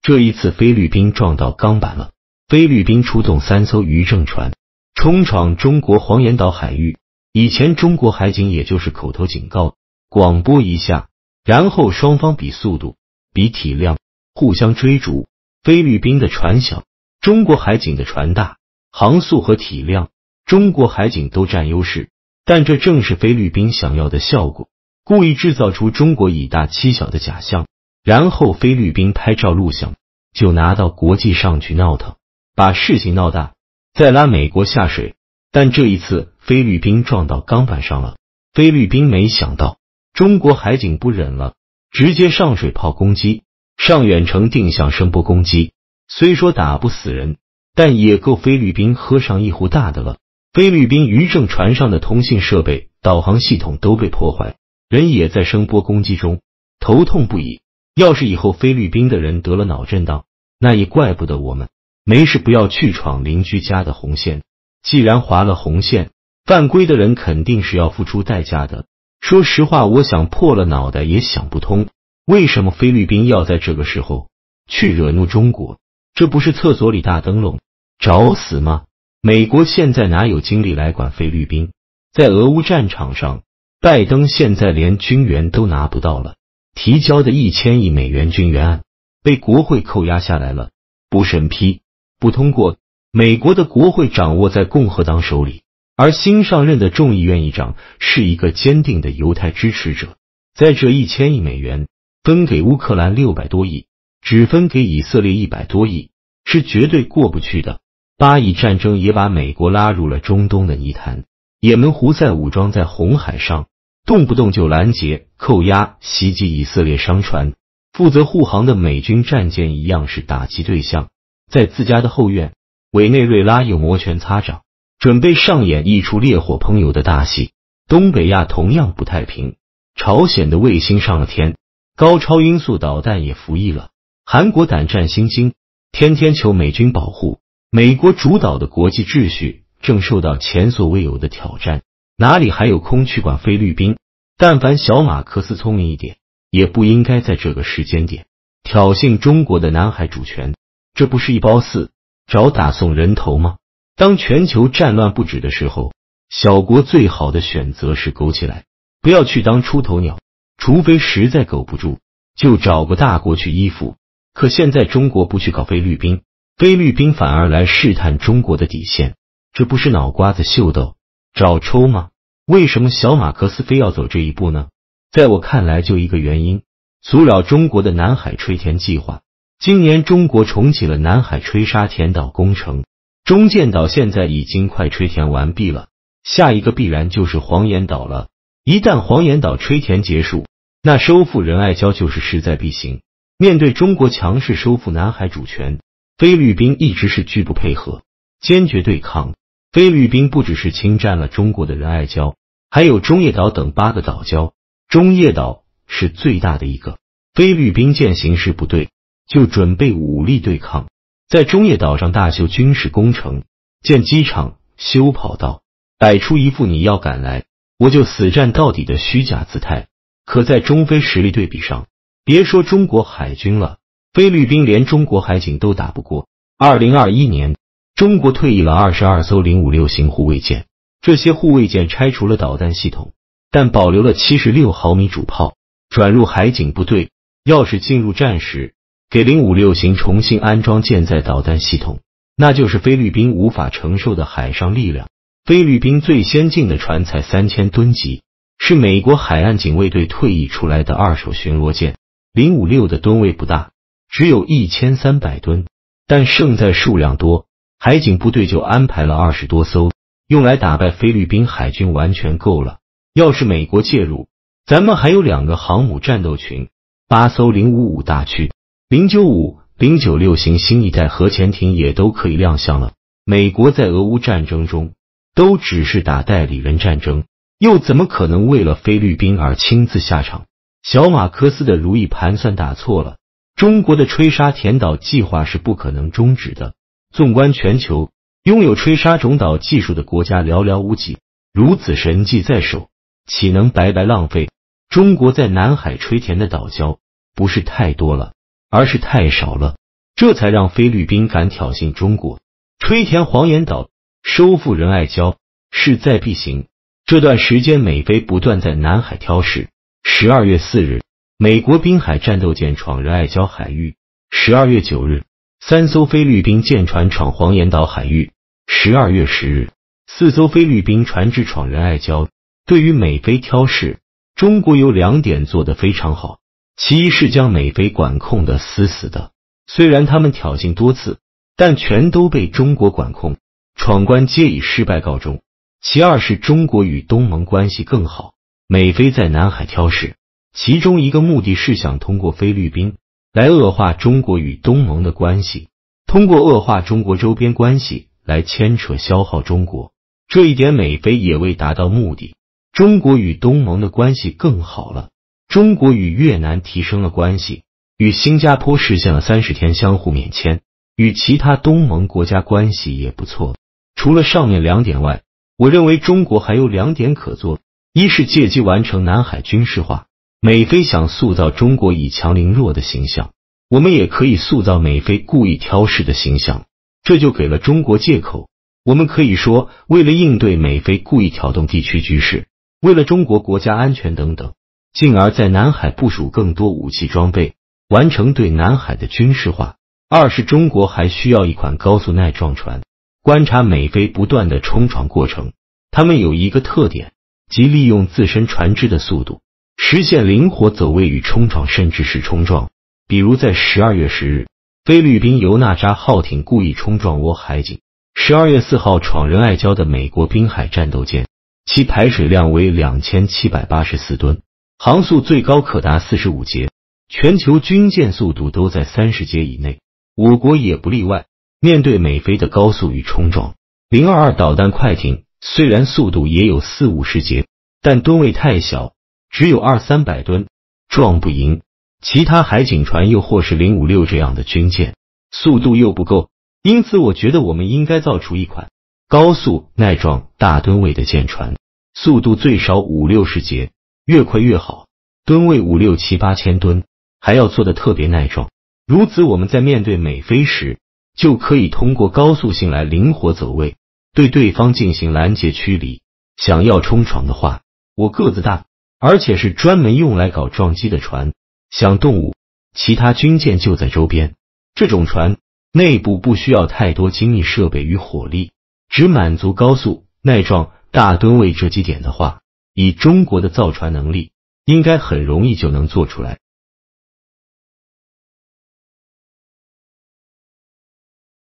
这一次菲律宾撞到钢板了，菲律宾出动3艘渔政船，冲闯中国黄岩岛海域。以前中国海警也就是口头警告，广播一下，然后双方比速度，比体量，互相追逐。菲律宾的船小，中国海警的船大，航速和体量，中国海警都占优势。但这正是菲律宾想要的效果，故意制造出中国以大欺小的假象，然后菲律宾拍照录像，就拿到国际上去闹腾，把事情闹大，再拉美国下水。但这一次菲律宾撞到钢板上了，菲律宾没想到中国海警不忍了，直接上水炮攻击，上远程定向声波攻击，虽说打不死人，但也够菲律宾喝上一壶大的了。菲律宾渔政船上的通信设备、导航系统都被破坏，人也在声波攻击中头痛不已。要是以后菲律宾的人得了脑震荡，那也怪不得我们。没事不要去闯邻居家的红线，既然划了红线，犯规的人肯定是要付出代价的。说实话，我想破了脑袋也想不通，为什么菲律宾要在这个时候去惹怒中国？这不是厕所里大灯笼，找死吗？美国现在哪有精力来管菲律宾？在俄乌战场上，拜登现在连军援都拿不到了，提交的1000亿美元军援案被国会扣押下来了，不审批，不通过。美国的国会掌握在共和党手里，而新上任的众议院议长是一个坚定的犹太支持者。在这1000亿美元分给乌克兰600多亿，只分给以色列100多亿，是绝对过不去的。巴以战争也把美国拉入了中东的泥潭，也门胡塞武装在红海上动不动就拦截、扣押、袭击以色列商船，负责护航的美军战舰一样是打击对象。在自家的后院，委内瑞拉又摩拳擦掌，准备上演一出烈火烹油的大戏。东北亚同样不太平，朝鲜的卫星上了天，高超音速导弹也服役了，韩国胆战心惊，天天求美军保护。美国主导的国际秩序正受到前所未有的挑战，哪里还有空去管菲律宾？但凡小马克思聪明一点，也不应该在这个时间点挑衅中国的南海主权，这不是一包四找打送人头吗？当全球战乱不止的时候，小国最好的选择是苟起来，不要去当出头鸟，除非实在苟不住，就找个大国去依附。可现在中国不去搞菲律宾，菲律宾反而来试探中国的底线，这不是脑瓜子秀逗找抽吗？为什么小马克思非要走这一步呢？在我看来就一个原因，阻扰中国的南海吹填计划。今年中国重启了南海吹沙填岛工程，中建岛现在已经快吹填完毕了，下一个必然就是黄岩岛了。一旦黄岩岛吹填结束，那收复仁爱礁就是势在必行。面对中国强势收复南海主权，菲律宾一直是拒不配合，坚决对抗。菲律宾不只是侵占了中国的仁爱礁，还有中业岛等8个岛礁，中业岛是最大的一个。菲律宾见形势不对，就准备武力对抗，在中业岛上大修军事工程，建机场、修跑道，摆出一副你要敢来我就死战到底的虚假姿态。可在中菲实力对比上，别说中国海军了，菲律宾连中国海警都打不过。2021年，中国退役了22艘056型护卫舰，这些护卫舰拆除了导弹系统，但保留了76毫米主炮，转入海警部队。要是进入战时，给056型重新安装舰载导弹系统，那就是菲律宾无法承受的海上力量。菲律宾最先进的船才3000吨级，是美国海岸警卫队退役出来的2手巡逻舰。056的吨位不大，只有1300吨，但胜在数量多，海警部队就安排了20多艘，用来打败菲律宾海军完全够了。要是美国介入，咱们还有2个航母战斗群，8艘055大驱、095、096型新一代核潜艇也都可以亮相了。美国在俄乌战争中都只是打代理人战争，又怎么可能为了菲律宾而亲自下场？小马克思的如意盘算打错了，中国的吹沙填岛计划是不可能终止的。纵观全球，拥有吹沙种岛技术的国家寥寥无几，如此神技在手，岂能白白浪费？中国在南海吹填的岛礁不是太多了，而是太少了。 这才让菲律宾敢挑衅中国，吹填黄岩岛，收复仁爱礁，势在必行。这段时间，美菲不断在南海挑事。12月4日，美国滨海战斗舰闯仁爱礁海域；12月9日，3艘菲律宾舰船闯黄岩岛海域；12月10日，4艘菲律宾船只闯仁爱礁。对于美菲挑事，中国有2点做得非常好，其一是将美菲管控得死死的，虽然他们挑衅多次，但全都被中国管控，闯关皆以失败告终。其二是中国与东盟关系更好，美菲在南海挑事，其中一个目的是想通过菲律宾来恶化中国与东盟的关系，通过恶化中国周边关系来牵扯消耗中国。这一点美菲也未达到目的，中国与东盟的关系更好了，中国与越南提升了关系，与新加坡实现了30天相互免签，与其他东盟国家关系也不错。除了上面2点外，我认为中国还有2点可做，一是借机完成南海军事化，美菲想塑造中国以强凌弱的形象，我们也可以塑造美菲故意挑事的形象，这就给了中国借口。我们可以说，为了应对美菲故意挑动地区局势，为了中国国家安全等等，进而在南海部署更多武器装备，完成对南海的军事化。二是中国还需要一款高速耐撞船，观察美菲不断的冲闯过程，他们有一个特点，即利用自身船只的速度，实现灵活走位与冲撞，甚至是冲撞。比如在12月10日，菲律宾尤纳扎号艇故意冲撞倭海警；12月4号闯仁爱礁的美国滨海战斗舰，其排水量为2784吨，航速最高可达45节，全球军舰速度都在30节以内，我国也不例外。面对美菲的高速与冲撞，022导弹快艇虽然速度也有40-50节，但吨位太小，只有200-300吨，撞不赢。其他海警船又或是056这样的军舰，速度又不够，因此我觉得我们应该造出一款高速耐撞大吨位的舰船，速度最少50-60节，越快越好，吨位5、6、7、8千吨，还要做得特别耐撞。如此我们在面对美菲时，就可以通过高速性来灵活走位，对对方进行拦截驱离。想要冲闯的话，我个子大，而且是专门用来搞撞击的船，想动武，其他军舰就在周边。这种船内部不需要太多精密设备与火力，只满足高速、耐撞、大吨位这几点的话，以中国的造船能力，应该很容易就能做出来。